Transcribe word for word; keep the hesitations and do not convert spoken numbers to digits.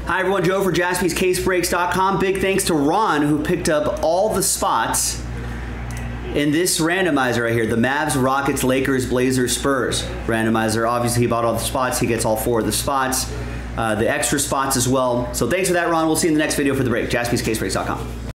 Hi everyone, Joe for Jaspys Case Breaks dot com. Big thanks to Ron who picked up all the spots in this randomizer right here. The Mavs, Rockets, Lakers, Blazers, Spurs randomizer. Obviously he bought all the spots. He gets all four of the spots. Uh, the extra spots as well. So thanks for that, Ron. We'll see you in the next video for the break. Jaspys Case Breaks dot com.